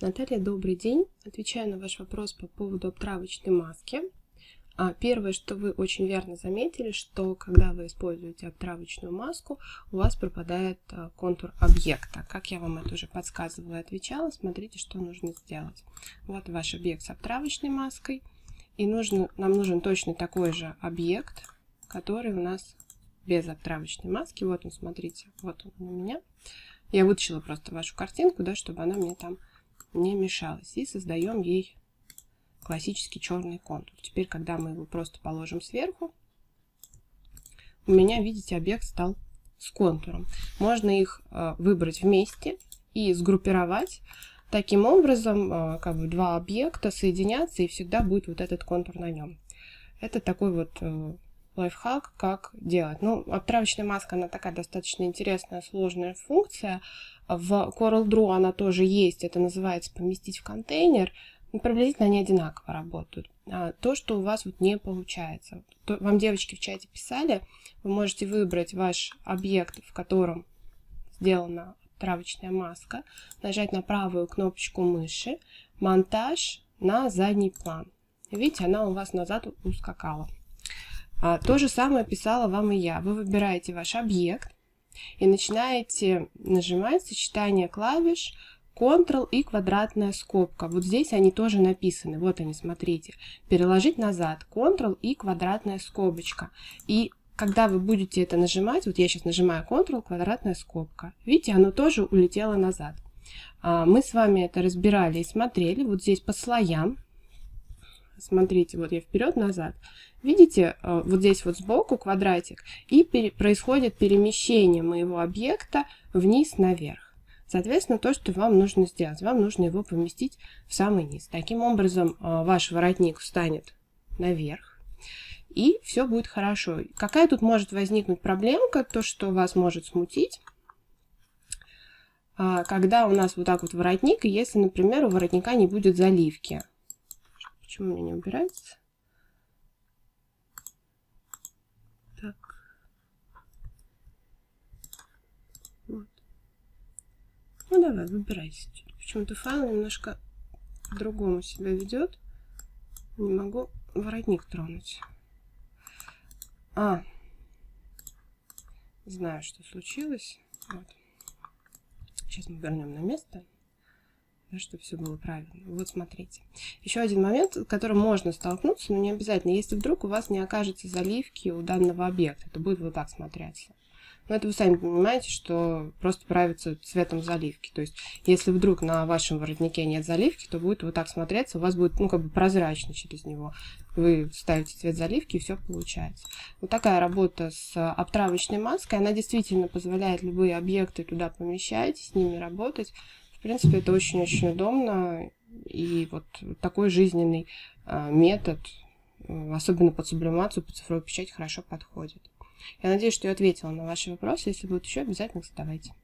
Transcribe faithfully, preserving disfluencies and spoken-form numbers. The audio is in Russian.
Наталья, добрый день. Отвечаю на ваш вопрос по поводу обтравочной маски. Первое, что вы очень верно заметили, что когда вы используете обтравочную маску, у вас пропадает контур объекта. Как я вам это уже подсказывала и отвечала, смотрите, что нужно сделать. Вот ваш объект с обтравочной маской. И нужно, нам нужен точно такой же объект, который у нас без обтравочной маски. Вот он, смотрите, вот он у меня. Я вытащила просто вашу картинку, да, чтобы она мне там не мешалась. И создаем ей классический черный контур. Теперь, когда мы его просто положим сверху, у меня, видите, объект стал с контуром. Можно их э, выбрать вместе и сгруппировать. Таким образом, э, как бы два объекта соединятся, и всегда будет вот этот контур на нем. Это такой вот э, лайфхак, как делать. Ну, обтравочная маска, она такая достаточно интересная, сложная функция. В CorelDRAW она тоже есть. Это называется поместить в контейнер. Приблизительно они одинаково работают. А то, что у вас вот не получается. То, вам девочки в чате писали, вы можете выбрать ваш объект, в котором сделана травочная маска, нажать на правую кнопочку мыши, монтаж на задний план. Видите, она у вас назад ускакала. А, то же самое писала вам и я. Вы выбираете ваш объект и начинаете нажимать сочетание клавиш Ctrl и квадратная скобка. Вот здесь они тоже написаны. Вот они, смотрите. Переложить назад. Ctrl и квадратная скобочка. И когда вы будете это нажимать, вот я сейчас нажимаю Ctrl, квадратная скобка. Видите, оно тоже улетело назад. Мы с вами это разбирали и смотрели. Вот здесь по слоям. Смотрите, вот я вперед-назад. Видите, вот здесь вот сбоку квадратик. И пере- происходит перемещение моего объекта вниз-наверх. Соответственно, то, что вам нужно сделать, вам нужно его поместить в самый низ. Таким образом, ваш воротник встанет наверх, и все будет хорошо. Какая тут может возникнуть проблемка, то, что вас может смутить, когда у нас вот так вот воротник, и если, например, у воротника не будет заливки. Почему у меня не убирается? Так. Вот. Ну давай, выбирайся. Почему-то файл немножко по-другому себя ведет. Не могу воротник тронуть. А, знаю, что случилось. Вот. Сейчас мы вернем на место, чтобы все было правильно. Вот смотрите. Еще один момент, с которым можно столкнуться, но не обязательно. Если вдруг у вас не окажется заливки у данного объекта, то будет вот так смотреться. Но это вы сами понимаете, что просто правится цветом заливки. То есть, если вдруг на вашем воротнике нет заливки, то будет вот так смотреться, у вас будет, ну, как бы прозрачно через него. Вы ставите цвет заливки, и все получается. Вот такая работа с обтравочной маской, она действительно позволяет любые объекты туда помещать, с ними работать. В принципе, это очень-очень удобно. И вот такой жизненный метод, особенно под сублимацию, под цифровую печать, хорошо подходит. Я надеюсь, что я ответила на ваши вопросы. Если будут еще, обязательно задавайте.